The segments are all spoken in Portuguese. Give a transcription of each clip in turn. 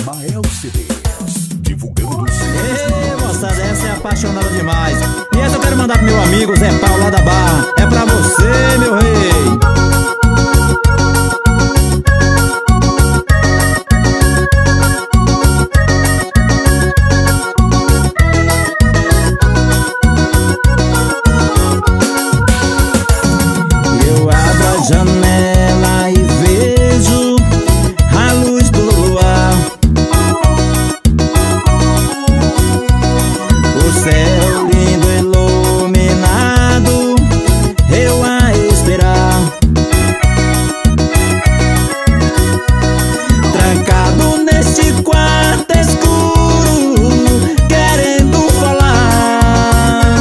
Mael CDs, divulgando sempre. Ei, moçada, essa é apaixonada demais. E essa eu quero mandar pro meu amigo Zé Paulo lá da Barra. É pra você, meu rei. Janela e vejo a luz do luar, o céu lindo iluminado, eu a esperar, trancado neste quarto escuro, querendo falar.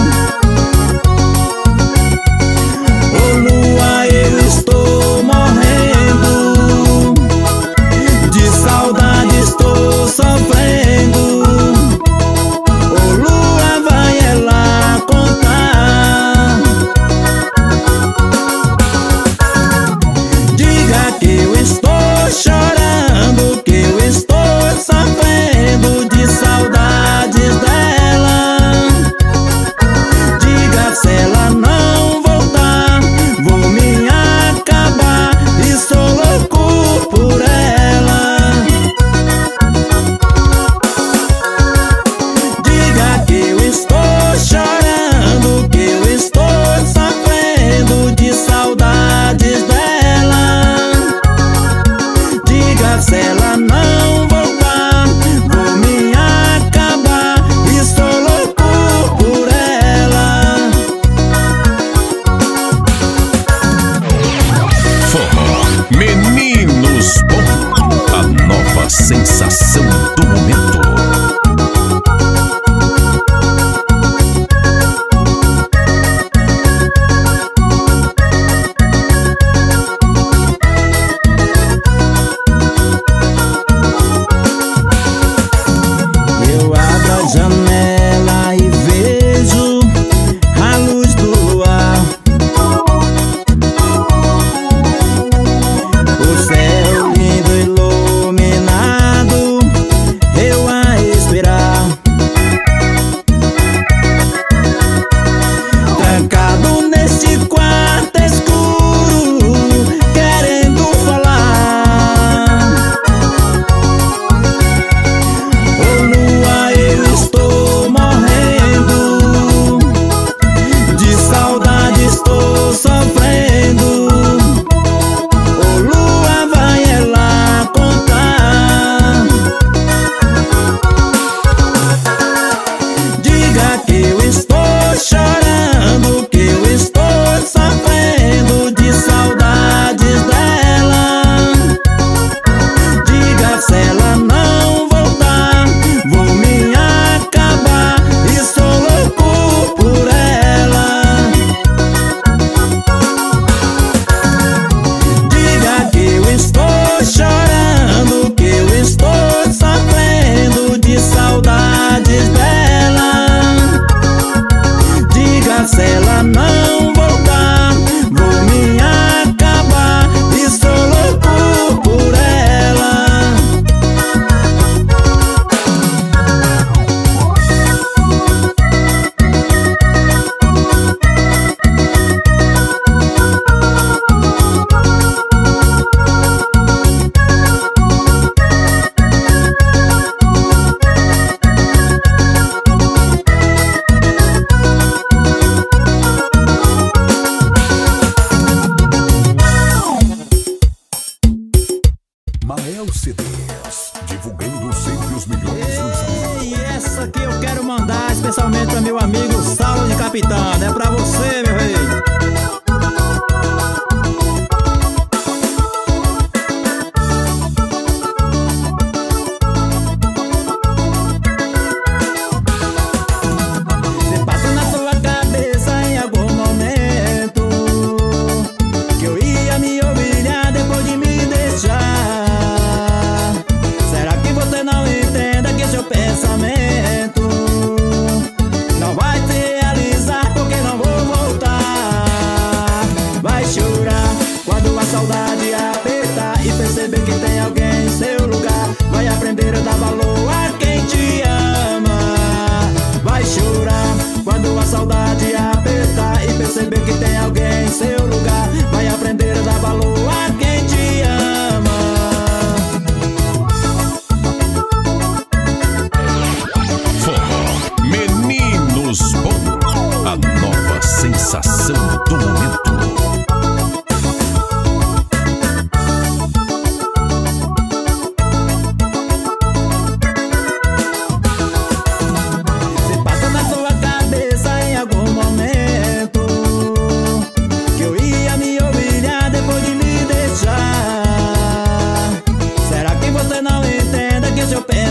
Ô lua, eu estou morrendo, de saudade estou sofrendo. Ô lua, vai ela contar, diga que eu estou chorando, que eu estou sofrendo de saudades dela. Diga se ela não voltar, vou me acabar e sou louco por ela. Diga que eu estou chorando, que eu estou sofrendo de saudades dela. Diga se ela não voltar, vou me acabar e sou louco por ela. Forró Meninos Bom, a nova sensação do momento. Eu abro a janela e vejo a luz do luar, o céu lindo iluminado, eu a esperar, trancado neste quarto escuro, querendo falar. Ô lua, eu estou morrendo, de saudade estou sofrendo. Ô lua, vai ela contar, diga que eu estou chorando, que eu estou sofrendo de saudades dela. Diga se ela não voltar, vou me acabar e sou louco por ela. Diga que eu estou chorando, que eu estou sofrendo de saudades dela. Diga se ela não voltar, vou me acabar e sou louco por ela. Mael CDs, divulgando sempre os melhores lançamentos. E essa aqui eu quero mandar especialmente para meu amigo Saulo de Capitã. É pra você, meu rei. Se passa na sua cabeça em algum momento que eu ia me humilhar depois de me deixar, será que você não entenda que seu pensamento não vai se realizar, porque não vou voltar? Vai chorar quando a saudade apertar e perceber que tem alguém em seu lugar. Vai aprender a dar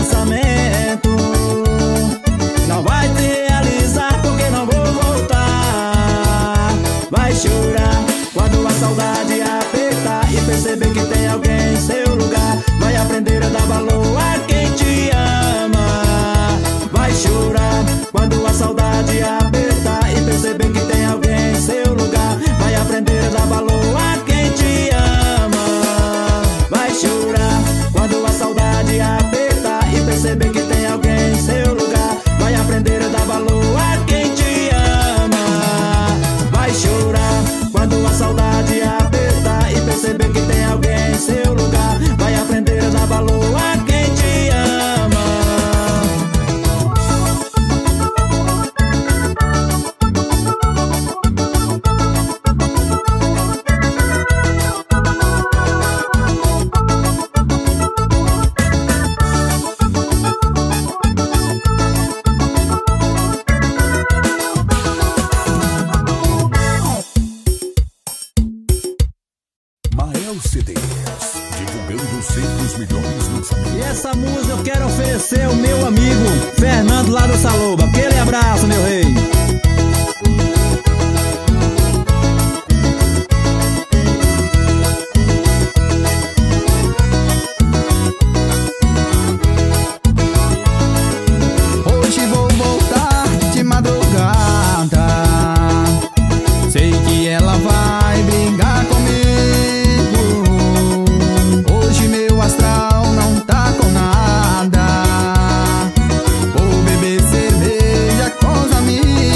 pensamento não vai te realizar, porque não vou voltar. Vai chorar quando a saudade apertar e perceber que tem alguém em seu lugar. Vai aprender a dar valor a quem te ama. Vai chorar quando a saudade apertar e perceber que tem alguém em seu lugar. Vai aprender a dar valor a quem te ama. Vai chorar quando a saudade apertar e perceber que tem alguém em seu lugar. Vai aprender a dar valor a quem te ama. Vai chorar quando a saudade apertar e perceber que tem alguém em seu lugar. Vai aprender a dar valor a quem te ama. Mael CDs, divulgando sempre os melhores lançamentos. E essa música eu quero oferecer ao meu amigo Fernando lá do Saloba. Aquele abraço, meu rei. Hoje vou voltar de madrugada. Sei que ela vai brigar comigo. Hoje meu astral não tá com nada. Vou beber cerveja com os amigos.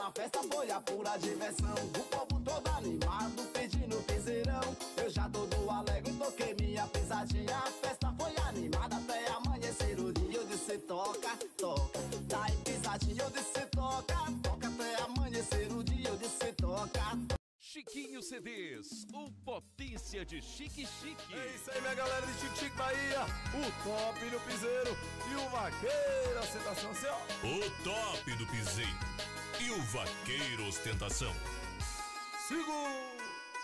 na festa foi a pura diversão. O povo todo animado, pedindo piseirão. Eu já todo alegre, toquei minha pisadinha. A festa foi animada até amanhecer o dia. Eu disse toca, toca, daí pisadinha. Eu disse toca, toca até amanhecer o dia. Eu disse toca. Chiquinho CDs, o potência de Chique Chique. É isso aí, minha galera de Chique Chique Bahia. O top do piseiro e o vaqueiro ostentação, seu. O top do piseiro e o vaqueiro ostentação. Segura.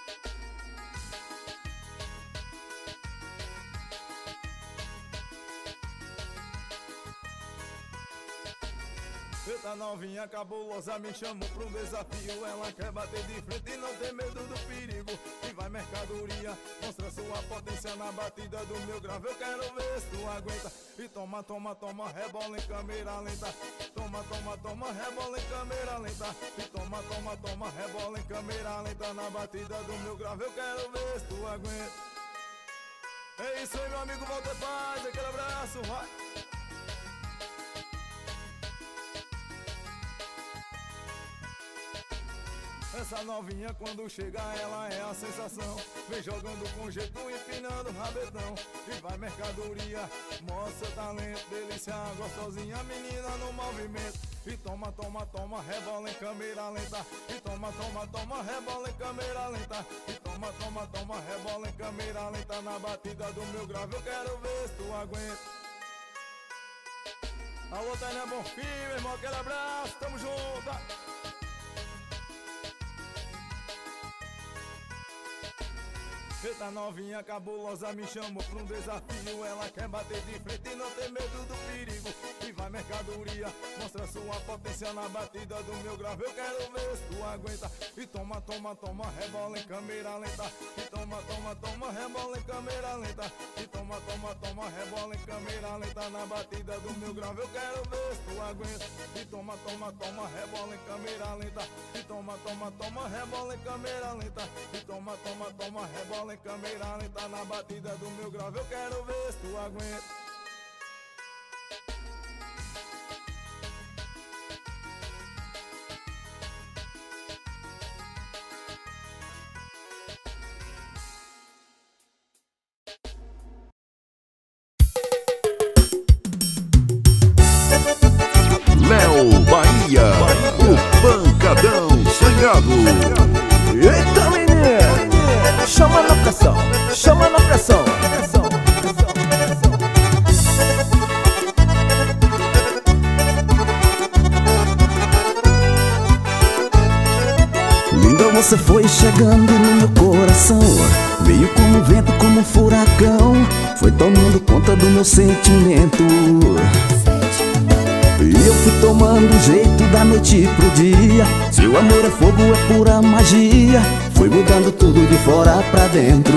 Eita novinha cabulosa me chamou pra um desafio. Ela quer bater de frente e não tem medo do perigo. E vai mercadoria, mostra sua potência na batida do meu grave. Eu quero ver se tu aguenta. E toma, toma, toma, rebola em câmera lenta. Toma, toma, toma, rebola em câmera lenta. E toma, toma, toma, rebola em câmera lenta. Na batida do meu grave eu quero ver se tu aguenta. É isso aí, meu amigo Walter Paz, aquele abraço, vai. Essa novinha quando chega ela é a sensação. Vem jogando com jeito, empinando o rabetão. E vai mercadoria, mostra talento. Delícia gostosinha, menina no movimento. E toma, toma, toma, rebola em câmera lenta. E toma, toma, toma, rebola em câmera lenta. E toma, toma, toma, rebola em câmera lenta. Na batida do meu grave eu quero ver se tu aguenta. Alô, Tânia Bonfim, meu irmão, aquele abraço, tamo junto. Eita novinha cabulosa me chamou pra um desafio. Ela quer bater de frente e não tem medo do perigo. E vai mercadoria, mostra sua potência na batida do meu grave. Eu quero ver se tu aguenta. E toma, toma, toma, rebola em câmera lenta. E toma, toma, toma, rebola em câmera lenta. E toma, toma, toma, rebola em câmera lenta. Na batida do meu grave eu quero ver se tu aguenta. E toma, toma, toma, rebola em câmera lenta. E toma, toma, toma, rebola em câmera lenta. E toma, toma, toma, rebola em câmera lenta. Na batida do meu grave eu quero ver se tu aguenta. Léo Bahia, o pancadão chegado. Eita menino, chama na pressão, chama na pressão. Linda, você foi chegando no meu coração. Veio como vento, como um furacão. Foi tomando conta do meu sentimento. E eu fui tomando jeito da noite pro dia. Seu amor é fogo, é pura magia. Foi mudando tudo de fora pra dentro.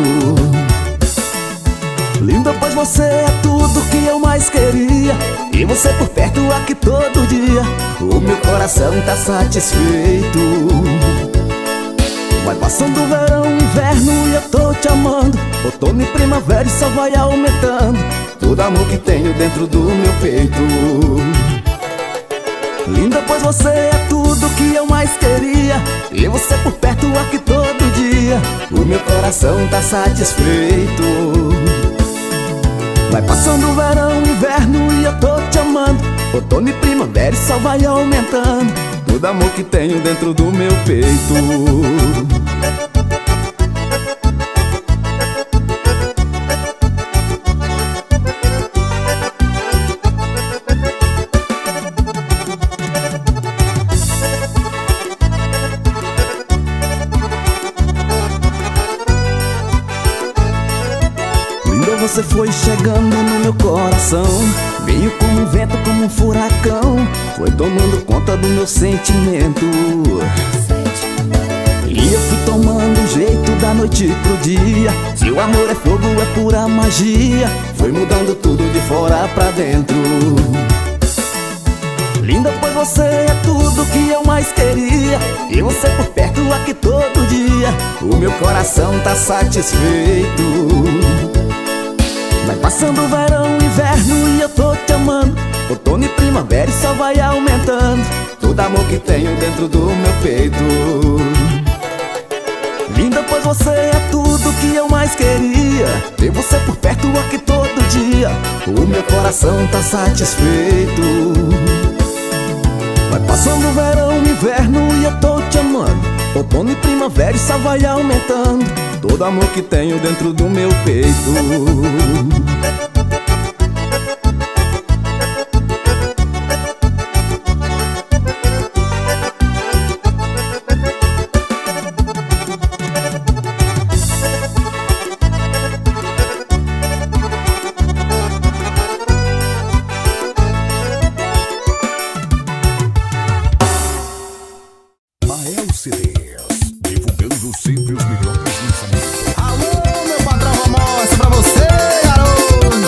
Linda, pois você é tudo que eu mais queria. E você por perto aqui todo dia. O meu coração tá satisfeito. Vai passando o verão, inverno e eu tô te amando. Outono e primavera e só vai aumentando todo amor que tenho dentro do meu peito. Linda, pois você é tudo que eu mais queria. E você por perto aqui todo dia. O meu coração tá satisfeito. Vai passando o verão, inverno e eu tô te amando. Outono e primavera e só vai aumentando todo amor que tenho dentro do meu peito. Você foi chegando no meu coração. Veio como um vento, como um furacão. Foi tomando conta do meu sentimento. E eu fui tomando jeito da noite pro dia. Seu amor é fogo, é pura magia. Foi mudando tudo de fora pra dentro. Linda, pois você é tudo que eu mais queria. E você por perto aqui todo dia. O meu coração tá satisfeito. Vai passando o verão, inverno e eu tô te amando. Outono e primavera e só vai aumentando todo todo amor que tenho dentro do meu peito. Linda, pois você é tudo que eu mais queria. Ter você por perto aqui todo dia, o meu coração tá satisfeito. Vai passando o verão, o inverno e eu tô te amando. Outono e primavera e só vai aumentando todo amor que tenho dentro do meu peito. Mael CDs, divulgando sempre os melhores lançamentos. Alô, meu patrão Ramon, essa é pra você, garoto.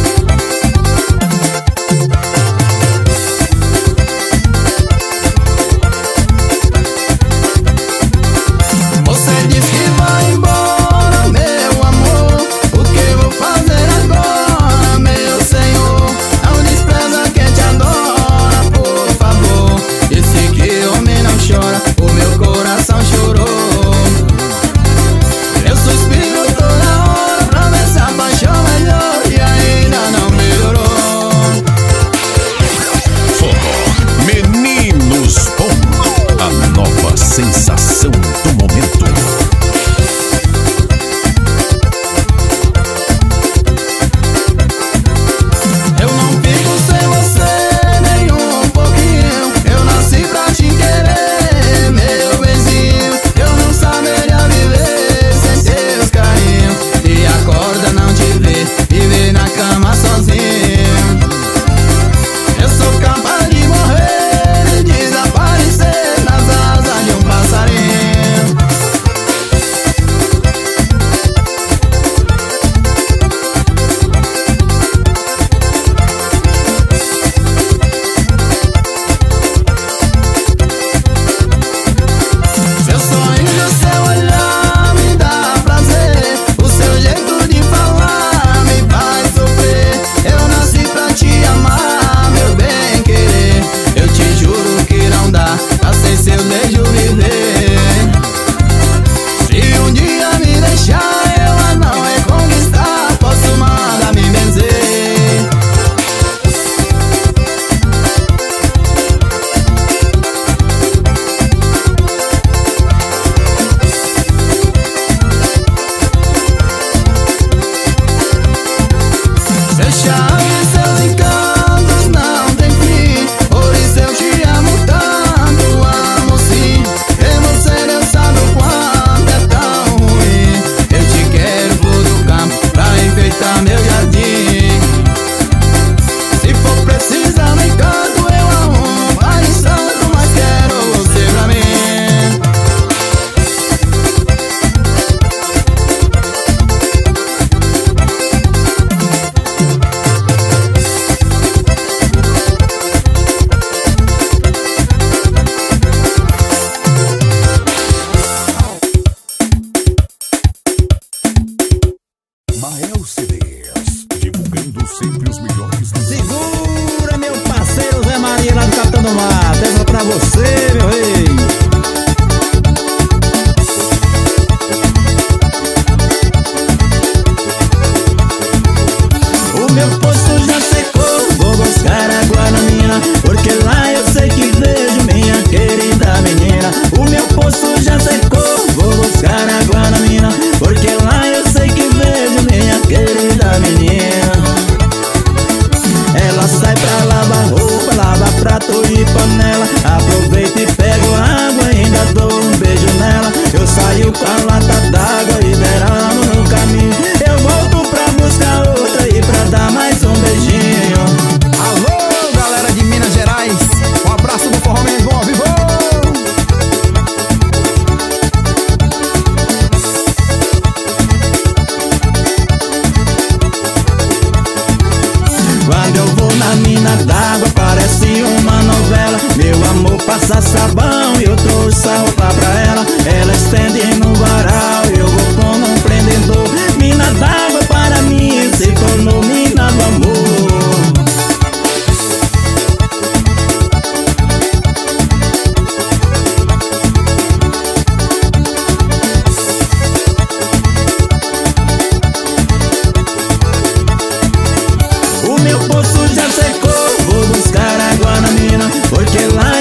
Você diz que vai embora, meu amor. O que vou fazer agora, meu senhor? Não despreza quem te adora, por favor. Disse que homem não chora, o meu coração chorou. Eu suspiro toda hora pra ver se a paixão melhor e ainda não melhorou. Forró Meninos Bom, a nova sensação do momento. Eu não fico sem você nem um pouquinho. Eu nasci pra te querer, meu benzinho. Eu não saberia viver sem teus carinhos. E acorda não te ver, viver na cama sozinho. Eu sou capaz de morrer e desaparecer nas asas de um passarinho. Seu sorriso, seu olhar me dá prazer. O seu jeito de falar me faz sofrer. Eu nasci pra te amar, meu bem querer. Eu te juro que não dá pra sem seu beijo viver. Se um dia me deixar, eu a não reconquistar, posso mandar me benzer. Seu charme e seus encantos não tem fim. Por isso eu te amo tanto, amo sim. Ter você não sabe o quanto é tão ruim. Eu te quero por do campo pra enfeitar meu jardim. Se for preciso me encanto, eu arrumo pai e santo, mas quero você pra mim. Mael CDs, divulgando sempre os melhores lançamentos. Segura, meu parceiro Zé Maria lá do Capitão do Mato. Essa é pra você, meu rei. O meu poço já secou, vou buscar água na mina, porque lá eu sei que vejo minha querida menina. O meu poço já secou, vou buscar água na mina, porque lá eu sei que vejo minha querida menina. Ela sai pra lavar roupa, lava prato e panela. Aproveita e pego água, ainda dou um beijo nela. Eu saio com a lata d'água e derramo no caminho. Eu volto pra buscar outra e pra dar mais um beijinho. Alô, galera de Minas Gerais, um abraço do Forró Meninos Bom, vivo! Quando eu vou na mina d'água parece uma novela. Meu amor passa sabão e eu trouxe a roupa pra ela. Ela estende no varal e eu vou como um prendedor. Mina d'água para mim se tornou mina do amor. poço já secou. Vou buscar água na mina, porque lá